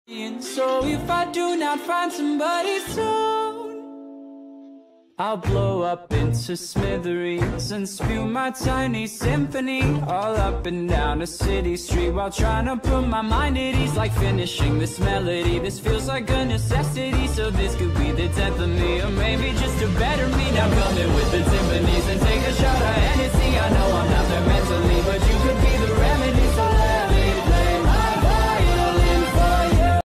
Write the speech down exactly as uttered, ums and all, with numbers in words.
And so if I do not find somebody soon, I'll blow up into smithereens and spew my tiny symphony all up and down a city street, while trying to put my mind at ease, like finishing this melody. This feels like a necessity, so this could be the death of me, or maybe just a better me. Now coming with the timpanis and